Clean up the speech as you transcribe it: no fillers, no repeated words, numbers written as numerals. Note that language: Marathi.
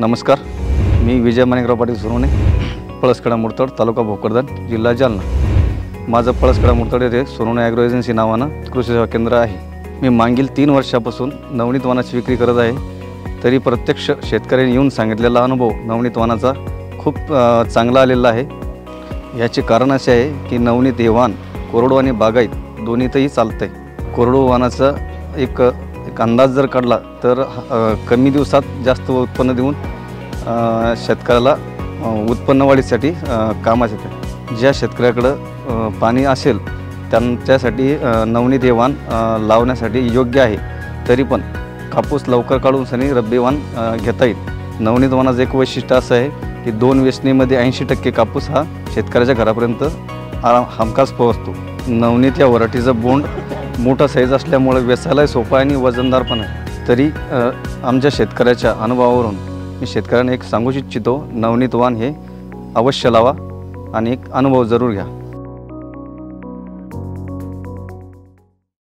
नमस्कार, मी विजय माणिकराव पाटील सोनवणे, पळसखेडा मुरतड, तालुका भोकरदन, जिल्हा जालना। माझं पळसखेडा मुरतड येथे सोनवणे ॲग्रो एजन्सी नावानं कृषी सेवा केंद्र आहे। मी मागील 3 वर्षापासून नवनीत वाणाची विक्री करत आहे। तरी प्रत्यक्ष शेतकऱ्यांनी येऊन सांगितलेला अनुभव नवनीत वाणाचा खूप चांगला आलेला आहे। याचे कारण असे आहे की नवनीत हे वाण कोरडवाहू आणि बागायत दोन्हीतही चालते। कोरडवाहू वाणाचा एक अंदाज जर काढला तर कमी दिवसात जास्त उत्पन्न देऊन शेतकऱ्याला उत्पन्न वाढीसाठी कामास येते। ज्या शेतकऱ्याकडे पाणी असेल त्यांच्यासाठी नवनीत हे वाण लावण्यासाठी योग्य आहे। तरी पण कापूस लवकर काढून सनी रब्बी वाण घेता येईल। नवनीत वाणाचं एक वैशिष्ट्य असं आहे की 2 वेचणीमध्ये 80% कापूस हा शेतकऱ्याच्या घरापर्यंत हमखास पोहोचतो। नवनीत या व्हरायटीचं बोंड मोठा साईज असल्यामुळे वेचायला सोपा आणि वजनदार पण आहे। तरी आमच्या शेतकऱ्याच्या अनुभवावरून मी शेतकऱ्यांना एक सांगू इच्छितो, नवनीत वाण हे अवश्य लावा आणि एक अनुभव जरूर घ्या।